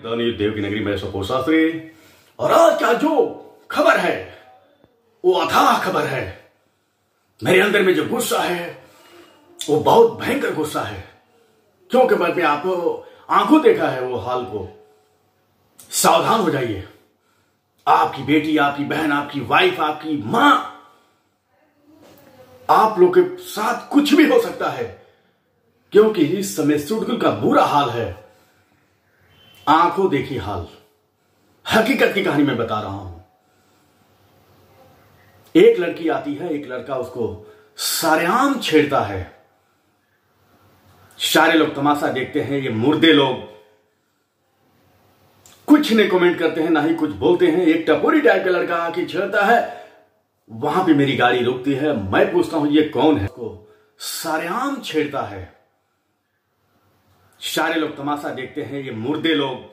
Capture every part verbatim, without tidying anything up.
The देव की नगरी में सपोज शास्त्री। और आज क्या जो खबर है वो अथाह खबर है। मेरे अंदर में जो गुस्सा है वो बहुत भयंकर गुस्सा है, क्योंकि मैंने आपको आंखों देखा है वो हाल को। सावधान हो जाइए। आपकी बेटी, आपकी बहन, आपकी वाइफ, आपकी मां, आप लोग के साथ कुछ भी हो सकता है, क्योंकि इस समय चुटकुल का बुरा हाल है। आंखों देखी हाल, हकीकत की कहानी मैं बता रहा हूं। एक लड़की आती है, एक लड़का उसको सरेआम छेड़ता है। सारे लोग तमाशा देखते हैं। ये मुर्दे लोग कुछ नहीं कमेंट करते हैं, ना ही कुछ बोलते हैं। एक टपोरी टाइप का लड़का आके छेड़ता है, वहां पे मेरी गाड़ी रुकती है। मैं पूछता हूं ये कौन है, उसको सरेआम छेड़ता है। सारे लोग तमाशा देखते हैं। ये मुर्दे लोग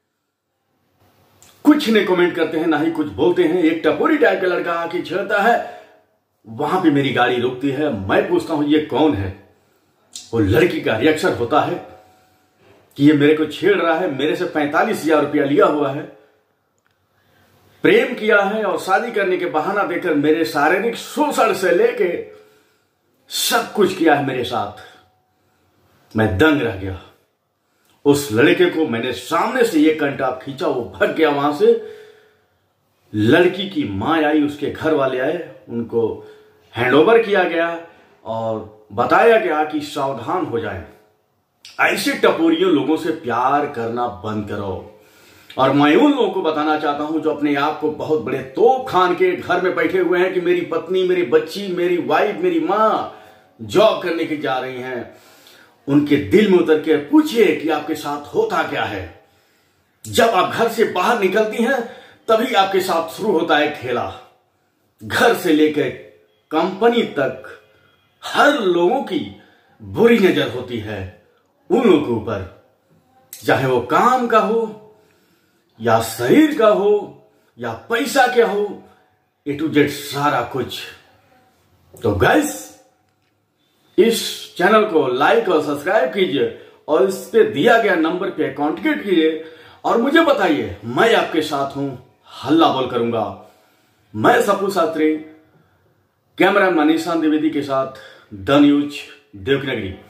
कुछ नहीं कमेंट करते हैं, ना ही कुछ बोलते हैं। एक टपोरी टाइप का लड़का आके छेड़ता है, वहां पे मेरी गाड़ी रुकती है। मैं पूछता हूं ये कौन है। वो लड़की का रिएक्शन होता है कि ये मेरे को छेड़ रहा है, मेरे से पैंतालीस हजार रुपया लिया हुआ है, प्रेम किया है और शादी करने के बहाना देकर मेरे शारीरिक शोषण से लेके सब कुछ किया है मेरे साथ। मैं दंग रह गया। उस लड़के को मैंने सामने से एक घंटा खींचा, वो भाग गया वहां से। लड़की की मां आई, उसके घर वाले आए, उनको हैंडओवर किया गया और बताया गया कि सावधान हो जाएं। ऐसे टपोरियों लोगों से प्यार करना बंद करो। और मैं उन लोगों को बताना चाहता हूं जो अपने आप को बहुत बड़े तोप खान के घर में बैठे हुए हैं कि मेरी पत्नी, मेरी बच्ची, मेरी वाइफ, मेरी मां जॉब करने की जा रही हैं। उनके दिल में उतर के पूछिए कि आपके साथ होता क्या है। जब आप घर से बाहर निकलती हैं तभी आपके साथ शुरू होता है खेला। घर से लेकर कंपनी तक हर लोगों की बुरी नजर होती है उन लोगों के ऊपर, चाहे वो काम का हो या शरीर का हो या पैसा क्या हो, ए टू जेड सारा कुछ। तो गाइस, इस चैनल को लाइक और सब्सक्राइब कीजिए और इस पे दिया गया नंबर पे कांटेक्ट कीजिए और मुझे बताइए, मैं आपके साथ हूं, हल्ला बोल करूंगा। मैं सपू शास्त्री, कैमरा मनीषा द्विवेदी के साथ द न्यूज देव की नगरी।